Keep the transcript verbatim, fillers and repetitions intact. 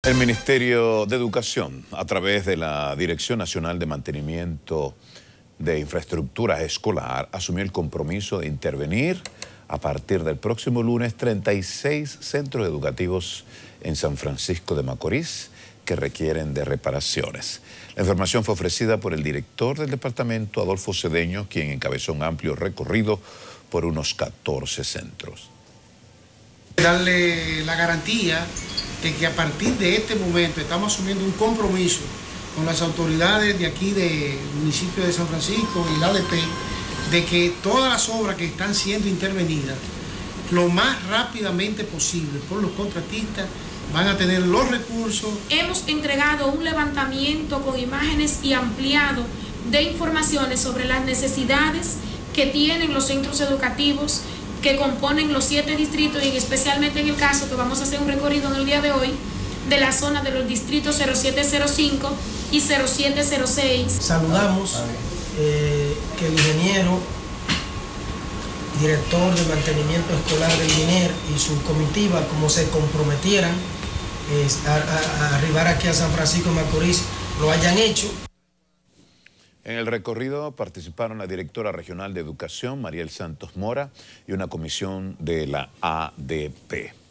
El Ministerio de Educación, a través de la Dirección Nacional de Mantenimiento de Infraestructura Escolar, asumió el compromiso de intervenir a partir del próximo lunes treinta y seis centros educativos en San Francisco de Macorís que requieren de reparaciones. La información fue ofrecida por el director del departamento, Adolfo Cedeño, quien encabezó un amplio recorrido por unos catorce centros. Darle la garantía de que a partir de este momento estamos asumiendo un compromiso con las autoridades de aquí del municipio de San Francisco y la A D P de que todas las obras que están siendo intervenidas lo más rápidamente posible por los contratistas van a tener los recursos. Hemos entregado un levantamiento con imágenes y ampliado de informaciones sobre las necesidades que tienen los centros educativos que componen los siete distritos y especialmente en el caso que vamos a hacer un recorrido en el día de hoy de la zona de los distritos cero siete cero cinco y cero siete cero seis. Saludamos eh, que el ingeniero, director de mantenimiento escolar del MINER y su comitiva, como se comprometieran eh, a, a, a arribar aquí a San Francisco de Macorís, lo hayan hecho. En el recorrido participaron la directora regional de Educación, Mariel Santos Mora, y una comisión de la A D P.